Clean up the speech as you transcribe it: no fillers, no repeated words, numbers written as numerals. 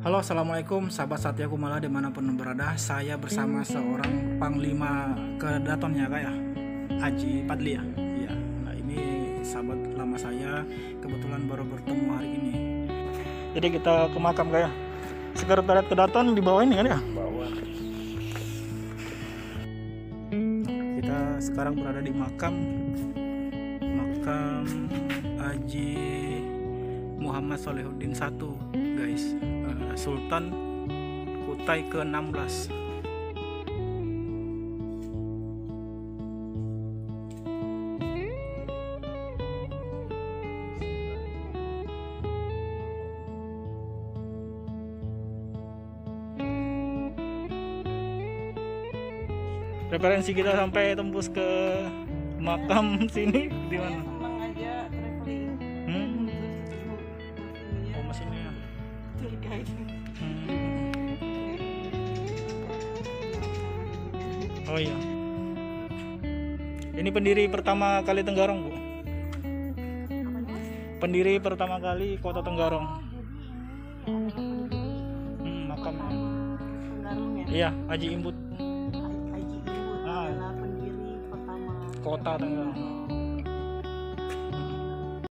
Halo, assalamualaikum sahabat Satya Kumala dimanapun berada. Saya bersama seorang panglima kedaton ya kak ya, Haji Padli ya. Iya. Nah ini sahabat lama saya, kebetulan baru bertemu hari ini. Jadi kita ke makam kak ya. Sekretariat kedaton di bawah ini kan ya? Bawah. Kita sekarang berada di makam Haji Muhammad Solehuddin I, guys. Sultan Kutai ke-16. Referensi kita sampai tembus ke makam sini di mana? Emang aja traveling. Oh, mesinnya ya. Tour guide. Oh iya. Ini pendiri pertama kali Tenggarong, Bu. Pendiri pertama kali Kota Tenggarong. Makamnya. Tenggarong ya. Iya, Haji Imbut. Haji Ibu adalah pendiri pertama Kota Tenggarong.